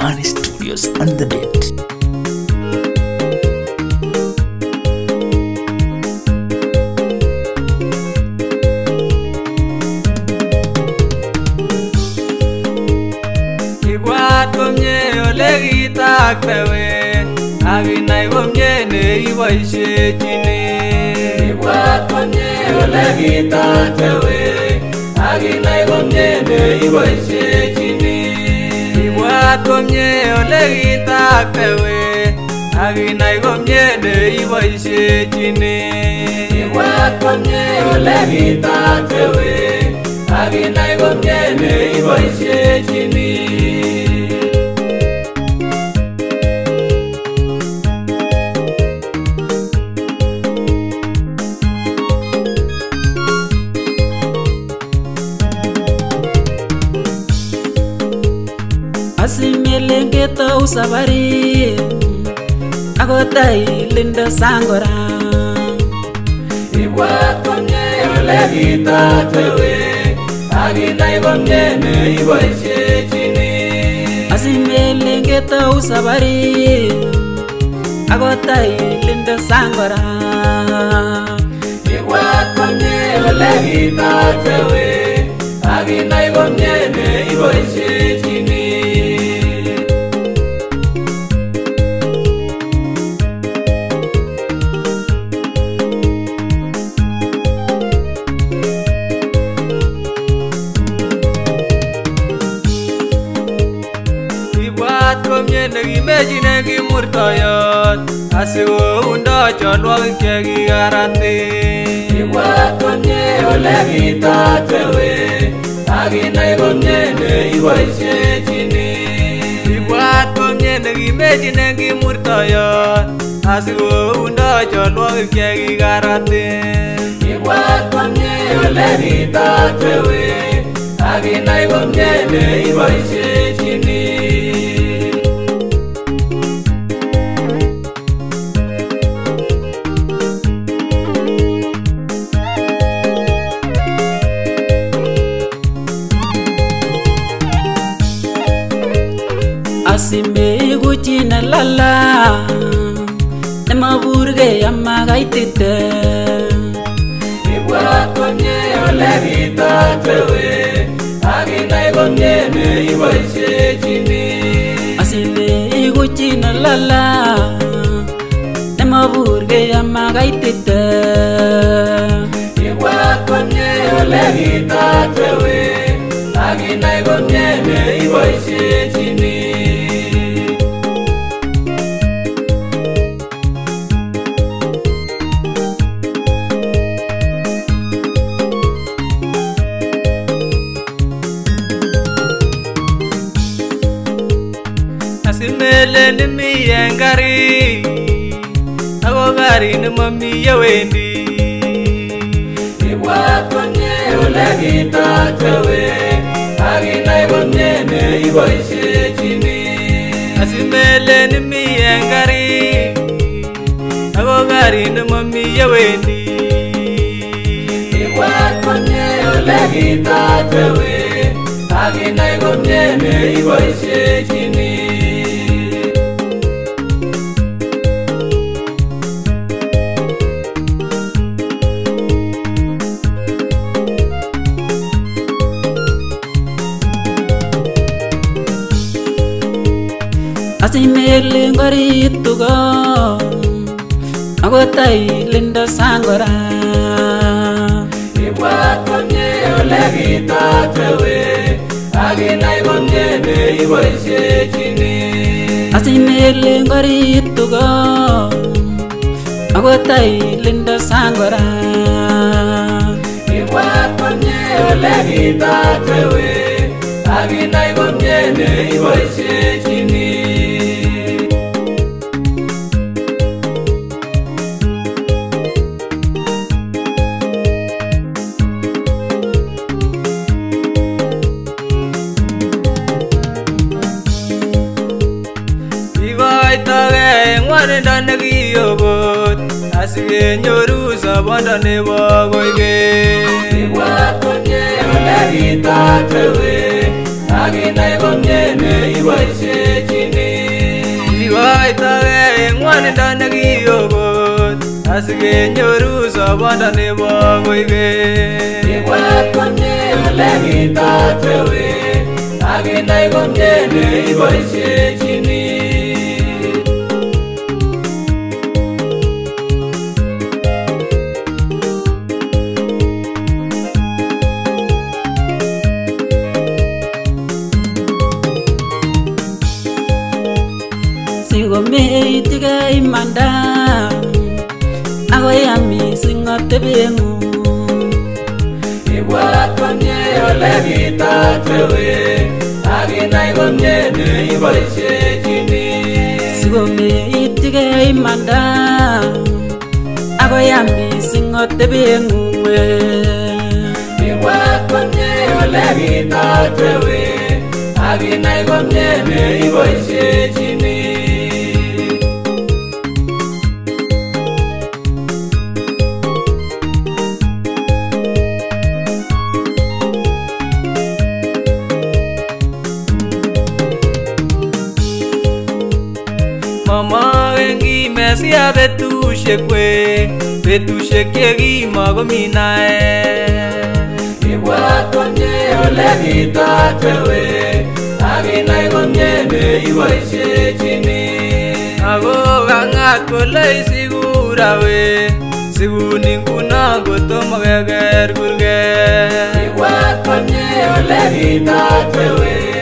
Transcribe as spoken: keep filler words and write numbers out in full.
Honey Studios on the beat. Ibwat komye ole kitaktewe akinai komye neiboisiechini. Ibwat komye ole kitaktewe akinai komye neiboisiechini. Ibwat komye ole kitaktewe akinai komye neiboisiechini. Ibwat komye ole kitaktewe akinai komye neiboisiechini. Asimelengeta usafari akotai linda sangora. Ibwat komye ole kitaktewe akinai komye neiboisiechini. Asimelengeta usafari akotai linda sangora. Ibwat komye ole kitaktewe akinai komye neiboisiechini. Ibwat komye nekimechine kimurtoyot asikoundo cholwogik chekikarati. Ibwat komye ole kitaktewe akinai komye neiboisiechini. Ibwat komye nekimechine kimurtoyot asikoundo cholwogik chekikarati. Ibwat komye ole kitaktewe akinai komye neiboisiechini. Asimeiku china lala nemaburge amakaitite. Ibwat komye ole kitaktewe akinai komye neiboisiechini. Asimeiku china lala nemaburge amakaitite. Ibwat komye ole kitaktewe akinai komye neiboisiechini. Asimele nimi en gari ako gari nemami yewendi. Ibwat komye ole kitaktewe akinai komye neiboisiechini. Asimele nimi en gari ako gari nemami yewendi. Ibwat komye ole kitaktewe akinai komye neiboisiechini. Asimele ngorituko akotai linda sangora. Ibwat komye ole kitaktewe akinai komye neiboisiechini. Asimele ngorituko akotai linda sangora. Ibwat komye ole kitaktewe akinai komye neiboisiechini. Igoitoge ng'wonindo nekiyokot asikenyoru sobondo nebo koigeny. Ibwat komye ole kitaktewe akinai komye neiboisiechi. ngwonindo nekiyokot asikenyoru sobondo nebo koikeny. Ibwat komye ole kitatwewe akinai komye neiboisiechini. Sikomeityigei imanda akoyam mising atebeng'ung. Ibwat komye ole kitatwewe akinai komye neiboisiechini. Sikomeityigei imanda akoyam mising atebeng'ung. Ibwat komye ole kitatwewe akinai komye neiboisiechini. Momoken kimesia betusiek kwe, betusiek chekimokomi naet. Ibwat komye ole kitatwewe akinai komye neiboisiechini. Ako kang'at kole isiku rawe, sikun inguno kotomo keker kurget. Ibwat komye ole kitatwewe